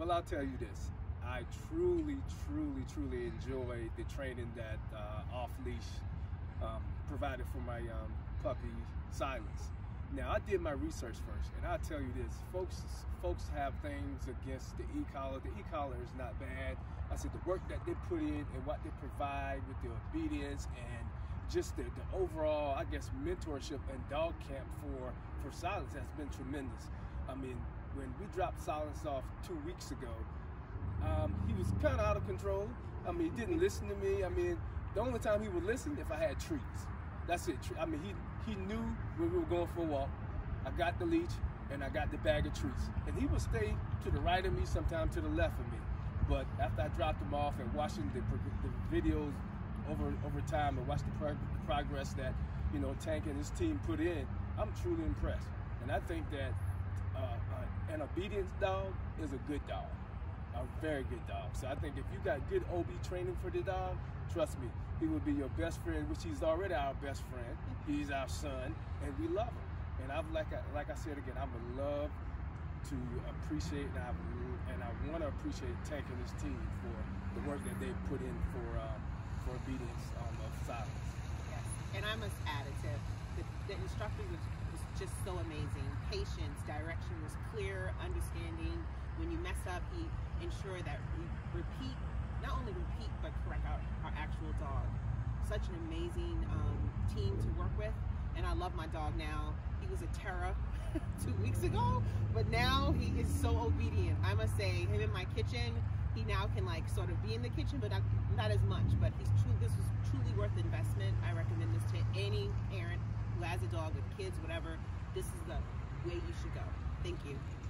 Well, I'll tell you this. I truly enjoy the training that off-leash provided for my puppy, Silence. Now, I did my research first, and I'll tell you this. Folks have things against the e-collar. The e-collar is not bad. I said the work that they put in and what they provide with the obedience and just the overall, I guess, mentorship and dog camp for Silence has been tremendous. I mean, when we dropped Silence off 2 weeks ago, he was kind of out of control. I mean, he didn't listen to me. I mean, the only time he would listen if I had treats. That's it. I mean, he knew when we were going for a walk. I got the leash and I got the bag of treats. And he would stay to the right of me, sometimes to the left of me. But after I dropped him off and watching the videos over time and watched the progress that, you know, Tank and his team put in, I'm truly impressed. And I think that an obedience dog is a good dog. A very good dog. So I think if you got good OB training for the dog, trust me, he will be your best friend, which he's already our best friend. He's our son, and we love him. And I've like I said again, I would love to appreciate and I want to appreciate Tank and his team for the work that they put in for obedience of Silence. Yes, and I must add it to the instructor was just so amazing. Patience, direction was clear, understanding. When you mess up, he ensured that we not only repeat, but correct our actual dog. Such an amazing team to work with. And I love my dog now. He was a terror 2 weeks ago, but now he is so obedient. I must say, him in my kitchen, he now can like sort of be in the kitchen, but not as much. But this was truly worth the investment. I recommend this to any parent who has a dog with kids, whatever. This is the way you should go. Thank you.